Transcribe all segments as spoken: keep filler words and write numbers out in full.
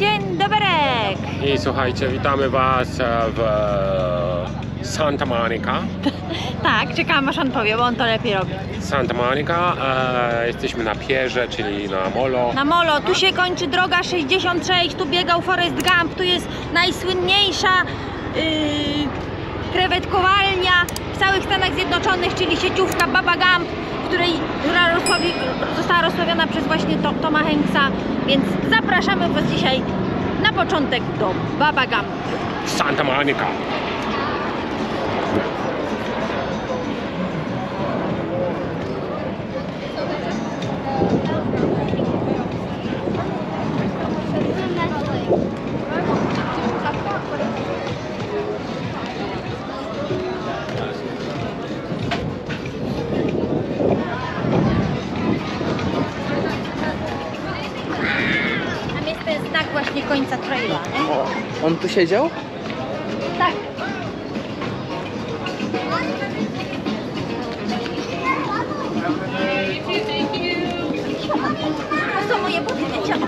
Dzień doberek! I słuchajcie, witamy Was w Santa Monica. Tak, czekałam aż on powie, bo on to lepiej robi. Santa Monica, e, jesteśmy na pierze, czyli na molo. Na molo, tu się kończy droga sześćdziesiąt sześć, tu biegał Forrest Gump, tu jest najsłynniejsza yy, krewetkowalnia w całych Stanach Zjednoczonych, czyli sieciówka Baba Gump, której, która rozsławi, została rozsławiona przez właśnie to, Toma Hanksa, więc zapraszamy Was dzisiaj na początek do Baba Gump. Santa Monica. Tam jest ten znak właśnie końca traila, nie? O, on tu siedział? Tak. To są moje buty dzieciaki.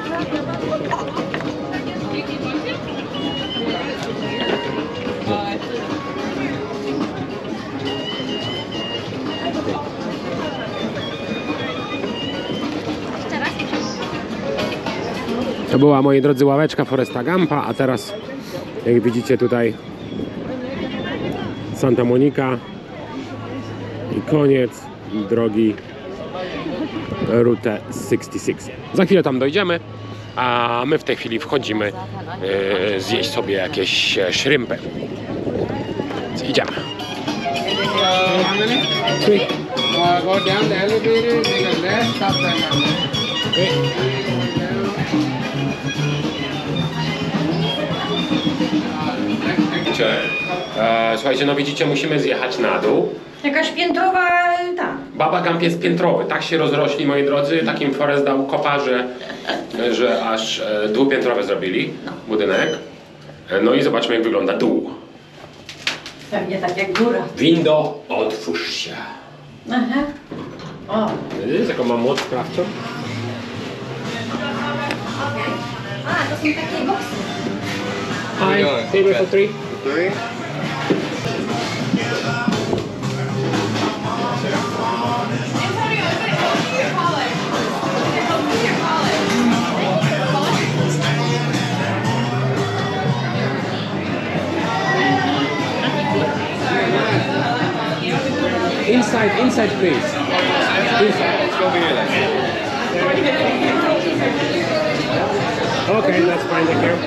Jeszcze raz. To była, moi drodzy, ławeczka Forresta Gumpa, a teraz, jak widzicie tutaj, Santa Monica i koniec drogi Route sześćdziesiąt sześć. Za chwilę tam dojdziemy, a my w tej chwili wchodzimy e, zjeść sobie jakieś e, shrimpy. Więc idziemy. Uh, go down the elevator, take a left, stop there. E, słuchajcie, no widzicie, musimy zjechać na dół. Jakaś piętrowa ta. Baba Gump jest piętrowy, tak się rozrośli, moi drodzy, takim Forrest dał kopa, że, że aż e, dwupiętrowy zrobili budynek. E, no i zobaczmy, jak wygląda dół. Pewnie tak jak góra. Window, otwórz się. Aha. O. Widzisz, jaką mam moc sprawczą? A, to są takie boksy. Hi, table for three. Three. Inside, inside please. Inside. Okay, that's fine, thank you.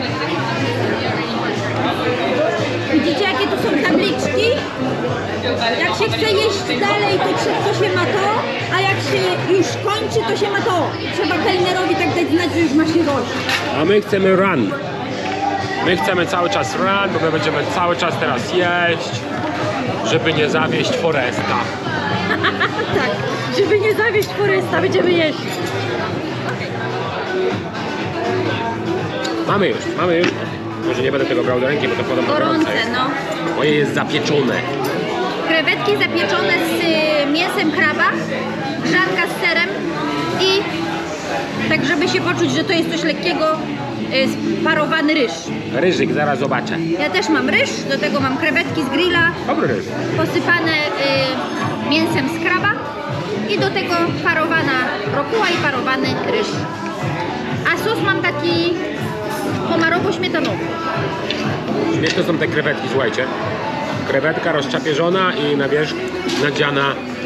Widzicie, jakie tu są tabliczki? Jak się chce jeść dalej, to, trze- to się ma to, a jak się już kończy, to się ma to. Trzeba kelnerowi tak dać znać, że już ma się dość. A my chcemy run. My chcemy cały czas run, bo my będziemy cały czas teraz jeść, żeby nie zawieść Forresta. Tak, żeby nie zawieść Forresta, będziemy jeść. Mamy już, mamy już. Może nie będę tego brał do ręki, bo to podobno Gorące, jest. no. Moje jest zapieczone. Krewetki zapieczone z y, mięsem kraba, grzanka z serem i tak, żeby się poczuć, że to jest coś lekkiego, y, sparowany ryż. Ryżyk, zaraz zobaczę. Ja też mam ryż, do tego mam krewetki z grilla, Dobry ryż. posypane y, mięsem z kraba i do tego parowana rokuła i parowany ryż. A sos mam taki pomarowo-śmietanowy. Wiesz, to są te krewetki, słuchajcie. Krewetka rozczapieżona i na wierzch nadziana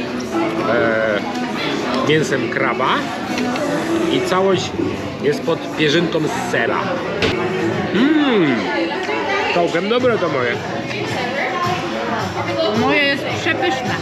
e, mięsem kraba. I całość jest pod pierzynką z sera. Mmm, całkiem dobre to moje. Moje jest przepyszne.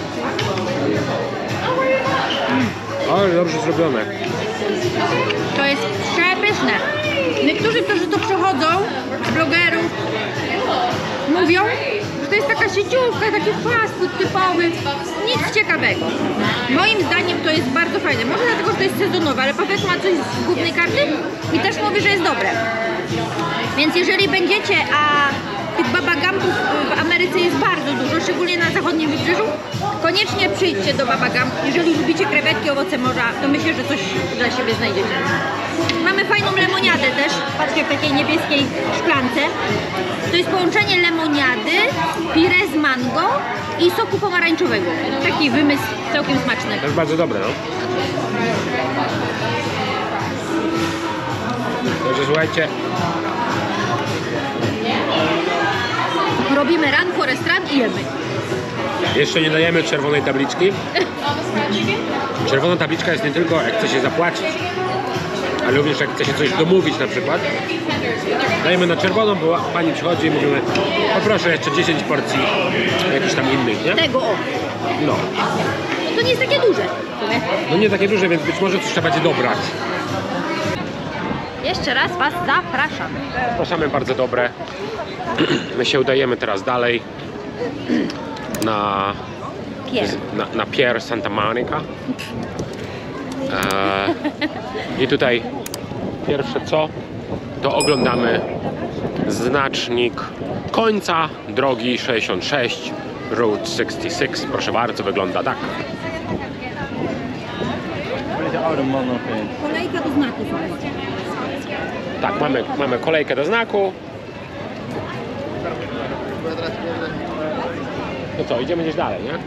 Ale dobrze zrobione. To jest przepyszne. Niektórzy, którzy to przechodzą, blogerów, mówią, że to jest taka sieciówka, taki fast food typowy, nic ciekawego. Moim zdaniem to jest bardzo fajne. Może dlatego, że to jest sezonowe, ale powiedz ma coś z głównej karty i też mówi, że jest dobre. Więc jeżeli będziecie, a tych Baba Gumpów w Ameryce jest bardzo dużo, szczególnie na zachodnim wybrzeżu, koniecznie przyjdźcie do Baba Gump. Jeżeli lubicie krewetki, owoce morza, to myślę, że coś dla siebie znajdziecie. Mamy fajną lemoniadę też. Patrzcie, jak takiej niebieskiej szklance. To jest połączenie lemoniady, pire z mango i soku pomarańczowego. Taki wymysł całkiem smaczny. To jest bardzo dobre, no. Także słuchajcie, Robimy run, forest run i jemy. jeszcze nie dajemy czerwonej tabliczki. Czerwona tabliczka jest nie tylko jak chce się zapłacić, ale również jak chce się coś domówić na przykład. Dajemy na czerwoną, bo pani przychodzi i mówimy: poproszę jeszcze dziesięć porcji jakichś tam innych, nie? Tego o. No. No to nie jest takie duże. No nie takie duże, więc być może coś trzeba będzie dobrać. Jeszcze raz Was zapraszam. Zapraszamy, bardzo dobre. My się udajemy teraz dalej na, Pier. na, na Pier Santa Monica. E, I tutaj pierwsze co, to oglądamy znacznik końca drogi sześćdziesiąt sześć, Route sześćdziesiąt sześć. Proszę bardzo, wygląda tak. Kolejka do znaku. Tak, mamy, mamy kolejkę do znaku. No co, idziemy gdzieś dalej, nie?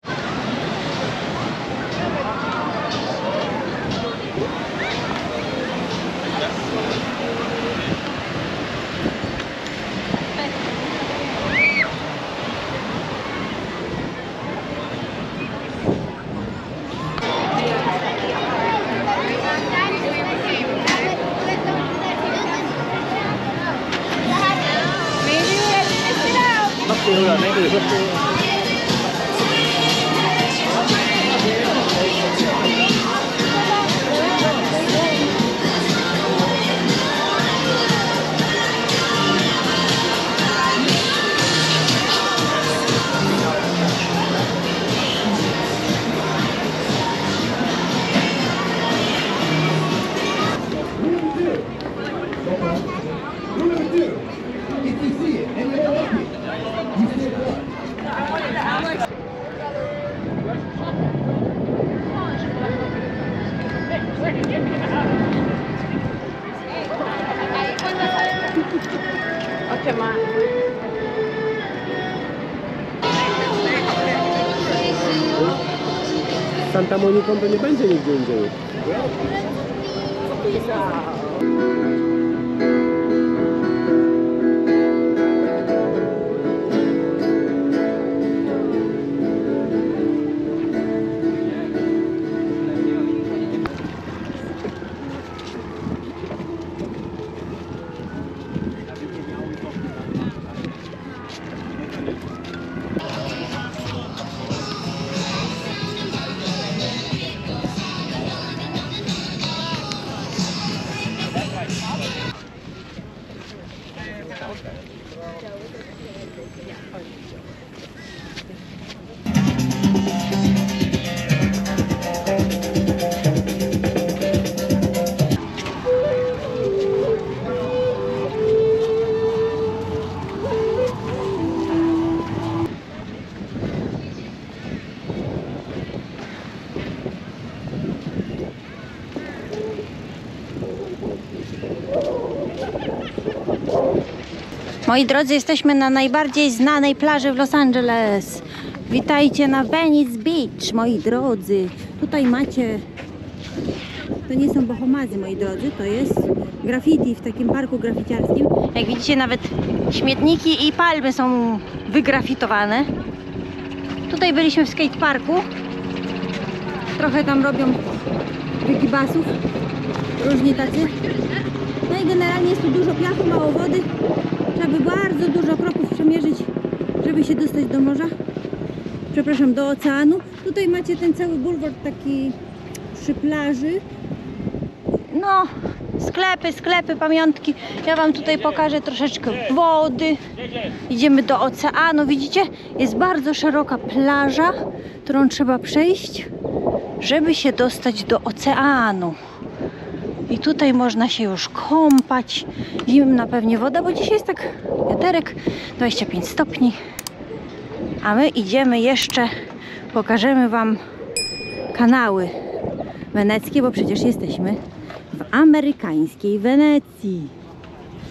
Santa Moniką to nie będzie nigdzie indziej. Moi drodzy, jesteśmy na najbardziej znanej plaży w Los Angeles. Witajcie na Venice Beach, moi drodzy. Tutaj macie... To nie są bohomazy, moi drodzy, to jest graffiti w takim parku graficiarskim. Jak widzicie, nawet śmietniki i palmy są wygrafitowane. Tutaj byliśmy w skateparku. Trochę tam robią wygibasów, różni tacy. No i generalnie jest tu dużo piachu, mało wody. Trzeba by bardzo dużo kroków przemierzyć, żeby się dostać do morza. Przepraszam, do oceanu. Tutaj macie ten cały bulwar taki przy plaży. No, sklepy, sklepy, pamiątki. Ja Wam tutaj pokażę troszeczkę wody. Idziemy do oceanu. Widzicie? Jest bardzo szeroka plaża, którą trzeba przejść, żeby się dostać do oceanu. I tutaj można się już kąpać. Zimna pewnie woda, bo dzisiaj jest tak wiaterek, dwadzieścia pięć stopni. A my idziemy jeszcze, pokażemy Wam kanały weneckie, bo przecież jesteśmy w amerykańskiej Wenecji.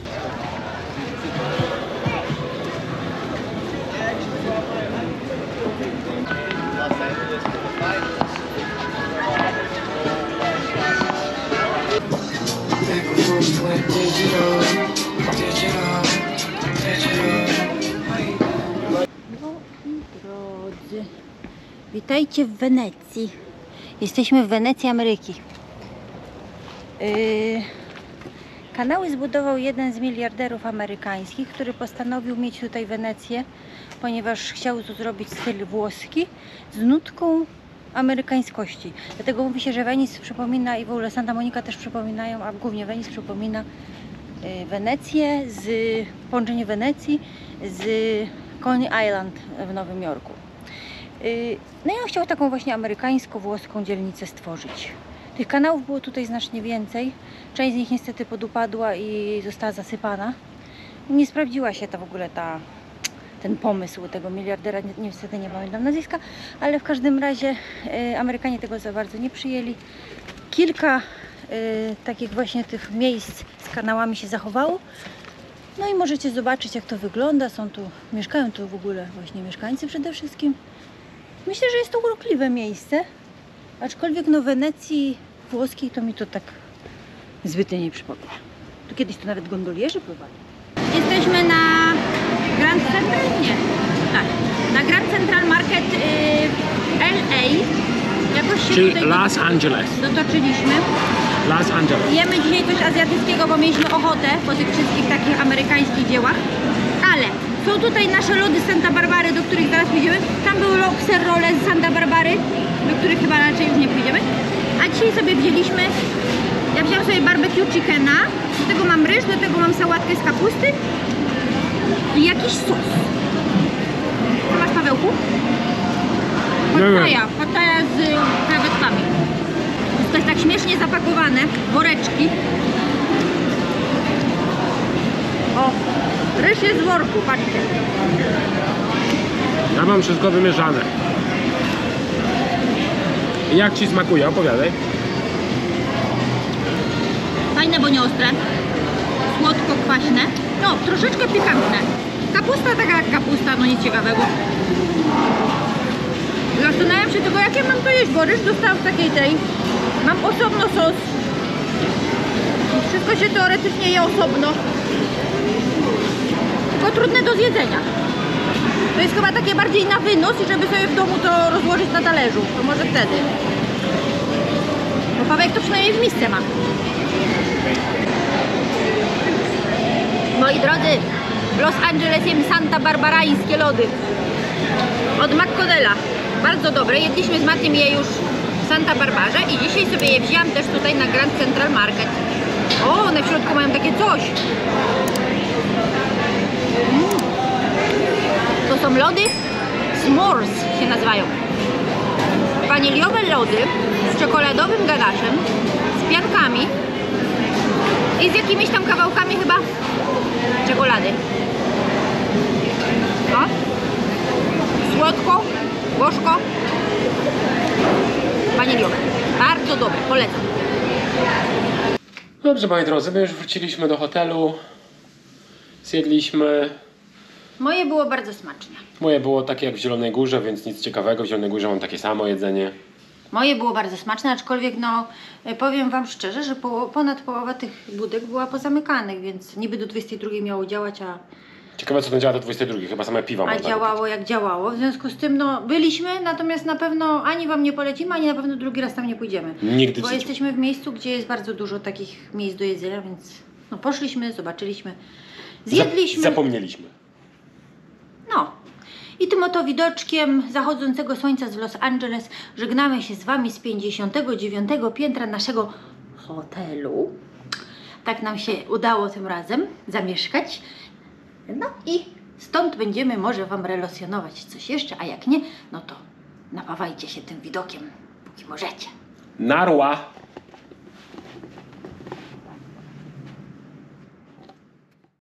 Drodzy, witajcie w Wenecji. Jesteśmy w Wenecji, Ameryki. Yy, kanały zbudował jeden z miliarderów amerykańskich, który postanowił mieć tutaj Wenecję, ponieważ chciał tu zrobić styl włoski z nutką amerykańskości. Dlatego mówi się, że Venice przypomina i w ogóle Santa Monica też przypominają, a głównie Venice przypomina yy, Wenecję, z połączenie Wenecji z Coney Island w Nowym Jorku. No i on chciał taką właśnie amerykańsko-włoską dzielnicę stworzyć. Tych kanałów było tutaj znacznie więcej. Część z nich niestety podupadła i została zasypana. Nie sprawdziła się ta w ogóle ta, ten pomysł tego miliardera, niestety nie pamiętam nazwiska, ale w każdym razie y, Amerykanie tego za bardzo nie przyjęli. Kilka y, takich właśnie tych miejsc z kanałami się zachowało. No i możecie zobaczyć, jak to wygląda. Są tu, mieszkają tu w ogóle właśnie mieszkańcy przede wszystkim. Myślę, że jest to urokliwe miejsce, aczkolwiek no Wenecji włoskiej to mi to tak zbytnio nie przypomina. Tu kiedyś tu nawet gondolierzy pływali. Jesteśmy na Grand Central, nie, tak, na Grand Central Market yy, L A. Jakoś się Czyli tutaj Los Angeles. dotoczyliśmy. Los Angeles. Jemy dzisiaj coś azjatyckiego, bo mieliśmy ochotę po tych wszystkich takich amerykańskich dziełach. Ale są tutaj nasze lody z Santa Barbary, do których zaraz pójdziemy. Tam były lobster rolle z Santa Barbary, do których chyba raczej już nie pójdziemy. A dzisiaj sobie wzięliśmy, ja wziąłem sobie barbecue chickena, do tego mam ryż, do tego mam sałatkę z kapusty i jakiś sos. Co masz, Pawełku? Pattaja, pattaja z krewetkami. To jest tak śmiesznie zapakowane, woreczki. O, ryż jest w worku, patrzcie. Ja mam wszystko wymieszane. Jak ci smakuje? Opowiadaj. Fajne, bo nie ostre. Słodko-kwaśne. No, troszeczkę pikantne. Kapusta taka jak kapusta, no nic ciekawego. Zastanawiam się tylko, jak ja mam to jeść, bo ryż dostałam w takiej tej. Mam osobno sos. Wszystko się teoretycznie je osobno. Tylko trudne do zjedzenia. To jest chyba takie bardziej na wynos i żeby sobie w domu to rozłożyć na talerzu. To może wtedy. Bo Pawełek to przynajmniej w misce ma. Moi drodzy, w Los Angeles jem Santa Barbarańskie lody. Od McConnella. Bardzo dobre. Jedliśmy z Matiem je już w Santa Barbarze i dzisiaj sobie je wzięłam też tutaj na Grand Central Market. O, one w środku mają takie coś. Mm. To są lody s'mores się nazywają. Waniliowe lody z czekoladowym ganaszem, z piankami i z jakimiś tam kawałkami chyba czekolady. O. Słodko, gorzko, waniliowe. Bardzo dobre, polecam. Dobrze, moi drodzy, my już wróciliśmy do hotelu. Zjedliśmy. Moje było bardzo smaczne. Moje było takie jak w Zielonej Górze, więc nic ciekawego. W Zielonej Górze mam takie samo jedzenie. Moje było bardzo smaczne, aczkolwiek no powiem wam szczerze, że po, ponad połowa tych budek była pozamykanych, więc niby do dwudziestej drugiej miało działać, a Ciekawe, co to działa do dwudziestej drugiej, chyba same piwa A można działało kupić. jak działało, w związku z tym no byliśmy, natomiast na pewno ani wam nie polecimy, ani na pewno drugi raz tam nie pójdziemy. Nigdy w Bo życiu. jesteśmy w miejscu, gdzie jest bardzo dużo takich miejsc do jedzenia, więc no poszliśmy, zobaczyliśmy, zjedliśmy. Zapomnieliśmy. No. I tym oto widoczkiem zachodzącego słońca z Los Angeles żegnamy się z wami z pięćdziesiątego dziewiątego piętra naszego hotelu. Tak nam się udało tym razem zamieszkać. No i stąd będziemy może wam relacjonować coś jeszcze, a jak nie, no to napawajcie się tym widokiem, póki możecie. Narła!